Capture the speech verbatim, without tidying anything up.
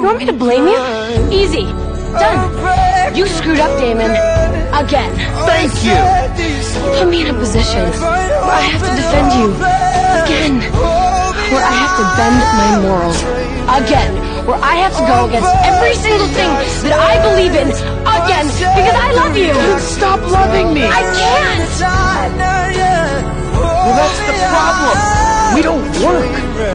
You want me to blame you? Easy. Done. You screwed up, Damon. Again. Thank you! Put me in a position where I have to defend you. Again. Where I have to bend my morals. Again. Where I have to go against every single thing that I believe in. Again. Because I love you. Stop loving me! I can't! Well, that's the problem. We don't work.